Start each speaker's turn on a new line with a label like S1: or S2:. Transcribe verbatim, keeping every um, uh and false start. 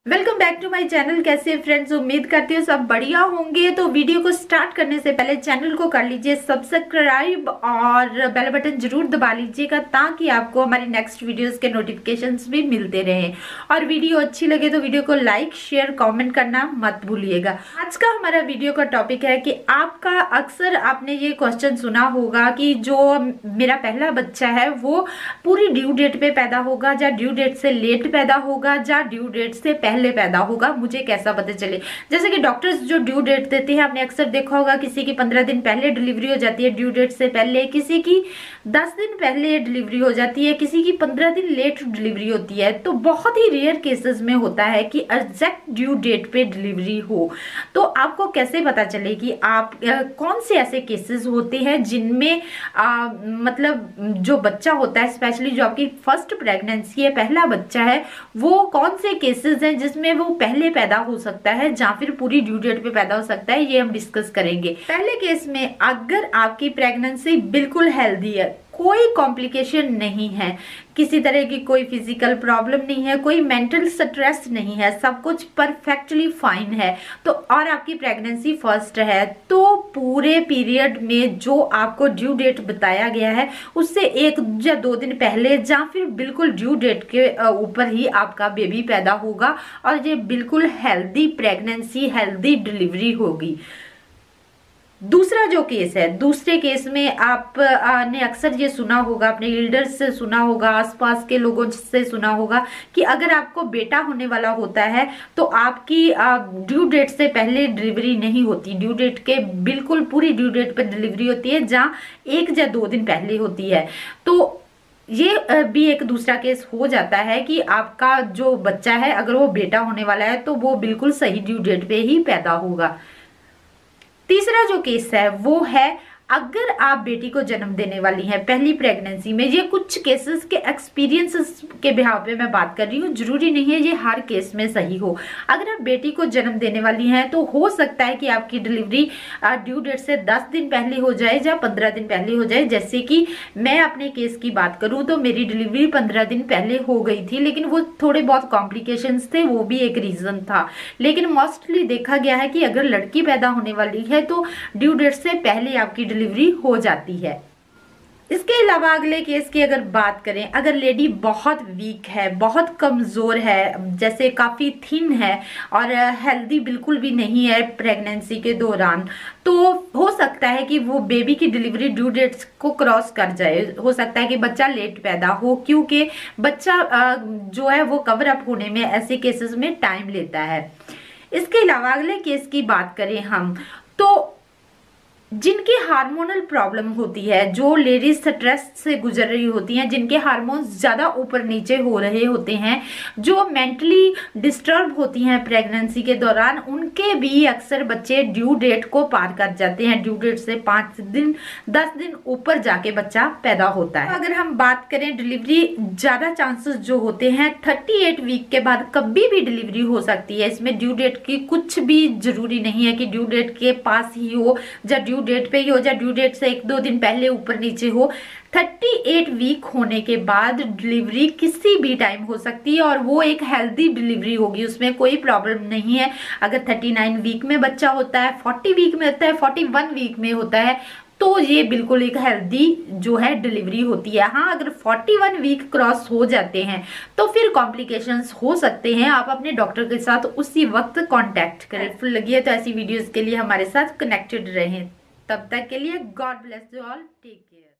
S1: Welcome back to my channel. कैसे friends, उम्मीद करती हूँ सब बढ़िया होंगे। तो वीडियो को स्टार्ट करने से पहले चैनल को कर लीजिए सब्सक्राइब और बेल बटन जरूर दबा लीजिएगा ताकि आपको हमारी नेक्स्ट वीडियोस के नोटिफिकेशंस भी मिलते रहें। और वीडियो अच्छी लगे तो वीडियो को लाइक शेयर कमेंट करना मत भूलिएगा। आज का हमारा वीडियो का टॉपिक है कि आपका अक्सर आपने ये क्वेश्चन सुना होगा कि जो मेरा पहला बच्चा है वो पूरी ड्यू डेट पे पैदा होगा या ड्यू डेट से लेट पैदा होगा या ड्यू डेट से पहले पैदा होगा, मुझे कैसा पता चले। जैसे कि डॉक्टर्स जो ड्यू डेट देते हैं, आपने अक्सर देखा होगा किसी की पंद्रह दिन पहले डिलीवरी हो जाती है ड्यू डेट से पहले, किसी की दस दिन पहले डिलीवरी हो जाती है, किसी की पंद्रह दिन लेट डिलीवरी होती है। तो बहुत ही रेयर केसेस में होता है कि एग्जैक्ट ड्यू डेट पे डिलीवरी हो। तो आपको कैसे पता चले कि आप आ, कौन से ऐसे केसेस होते हैं जिनमें आ, मतलब जो बच्चा होता है, स्पेशली जो आपकी फर्स्ट प्रेगनेंसी है, पहला बच्चा है, वो कौन से केसेस हैं जिसमें वो पहले पैदा हो सकता है या फिर पूरी ड्यू डेट पे पैदा हो सकता है, ये हम डिस्कस करेंगे। पहले केस में अगर आपकी प्रेगनेंसी बिल्कुल हेल्दी है, कोई कॉम्प्लिकेशन नहीं है, किसी तरह की कोई फिजिकल प्रॉब्लम नहीं है, कोई मेंटल स्ट्रेस नहीं है, सब कुछ परफेक्टली फाइन है, तो और आपकी प्रेगनेंसी फर्स्ट है, तो पूरे पीरियड में जो आपको ड्यू डेट बताया गया है उससे एक या दो दिन पहले या फिर बिल्कुल ड्यू डेट के ऊपर ही आपका बेबी पैदा होगा और ये बिल्कुल हेल्दी प्रेगनेंसी, हेल्दी डिलीवरी होगी। दूसरा जो केस है, दूसरे केस में आपने अक्सर ये सुना होगा, अपने एल्डर्स से सुना होगा, आसपास के लोगों से सुना होगा कि अगर आपको बेटा होने वाला होता है तो आपकी ड्यू डेट से पहले डिलीवरी नहीं होती, ड्यू डेट के बिल्कुल पूरी ड्यू डेट पर डिलीवरी होती है जहाँ एक या दो दिन पहले होती है। तो ये भी एक दूसरा केस हो जाता है कि आपका जो बच्चा है अगर वो बेटा होने वाला है तो वो बिल्कुल सही ड्यू डेट पे ही पैदा होगा। तीसरा जो केस है वो है अगर आप बेटी को जन्म देने वाली हैं पहली प्रेगनेंसी में। ये कुछ केसेस के एक्सपीरियंसेस के बिहाव पे मैं बात कर रही हूँ, जरूरी नहीं है ये हर केस में सही हो। अगर आप बेटी को जन्म देने वाली हैं तो हो सकता है कि आपकी डिलीवरी ड्यू डेट से दस दिन पहले हो जाए या पंद्रह दिन पहले हो जाए। जैसे कि मैं अपने केस की बात करूँ तो मेरी डिलीवरी पंद्रह दिन पहले हो गई थी, लेकिन वो थोड़े बहुत कॉम्प्लिकेशंस थे, वो भी एक रीजन था। लेकिन मोस्टली देखा गया है कि अगर लड़की पैदा होने वाली है तो ड्यू डेट से पहले आपकी डिलीवरी हो जाती है। इसके अलावा अगले केस की अगर बात करें, अगर लेडी बहुत वीक है, बहुत कमजोर है, जैसे काफी थिन है और हेल्दी बिल्कुल भी नहीं है प्रेगनेंसी के दौरान, तो हो सकता है कि वो बेबी की डिलीवरी ड्यू डेट्स को क्रॉस कर जाए। हो सकता है कि बच्चा लेट पैदा हो क्योंकि बच्चा जो है वो कवर अप होने में ऐसे केसेस में टाइम लेता है। इसके अलावा अगले केस की बात करें हम तो जिनकी हार्मोनल प्रॉब्लम होती है, जो लेडीज स्ट्रेस से गुजर रही होती हैं, जिनके हार्मोन्स ज्यादा ऊपर नीचे हो रहे होते हैं, जो मेंटली डिस्टर्ब होती हैं प्रेगनेंसी के दौरान, उनके भी अक्सर बच्चे ड्यू डेट को पार कर जाते हैं। ड्यू डेट से पाँच दिन दस दिन ऊपर जाके बच्चा पैदा होता है। अगर हम बात करें डिलीवरी, ज्यादा चांसेस जो होते हैं अड़तीस वीक के बाद कभी भी डिलीवरी हो सकती है। इसमें ड्यू डेट की कुछ भी जरूरी नहीं है कि ड्यू डेट के पास ही हो या ड्यू डेट पे ही हो, या ड्यू डेट से एक दो दिन पहले ऊपर नीचे हो। अड़तीस वीक होने के बाद डिलीवरी किसी भी टाइम हो सकती है और वो एक हेल्दी डिलीवरी होगी, उसमें कोई प्रॉब्लम नहीं है। अगर उनतालीस वीक में बच्चा होता है, चालीस वीक में होता है, इकतालीस वीक में होता है, तो ये बिल्कुल एक हेल्दी जो है डिलीवरी होती है। हाँ, अगर इकतालीस वीक क्रॉस हो जाते हैं तो फिर कॉम्प्लिकेशंस हो सकते हैं। आप अपने डॉक्टर के साथ उसी वक्त कांटेक्ट करें। फुल लगी है तो ऐसी वीडियोस के लिए हमारे साथ कनेक्टेड रहें। तब तक के लिए God bless you all, take care.